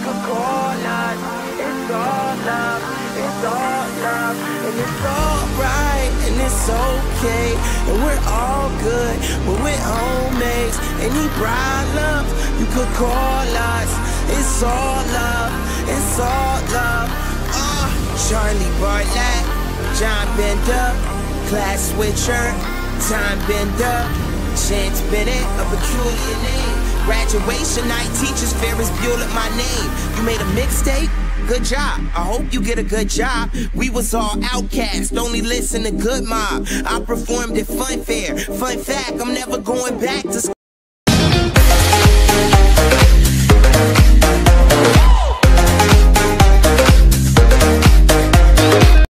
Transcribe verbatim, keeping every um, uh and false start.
could call us. It's all love, it's all love, and it's alright, and it's okay, and we're all good, but we're homemates. Any problems, you could call us. It's all love, it's all love. Uh, Charlie Bartlett, John Bender, class switcher, time bender, Chance Bennett, a peculiar name. Graduation night, teachers, Ferris Bueller, my name. You made a mixtape? Good job. I hope you get a good job. We was all outcasts, only listen to Good Mob. I performed at Fun Fair. Fun fact, I'm never going back to school.